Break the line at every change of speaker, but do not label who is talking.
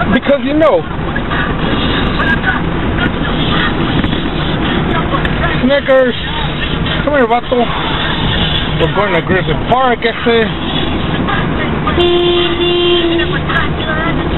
Because you know. Snickers. Come here, vato. We're going to Griffith Park,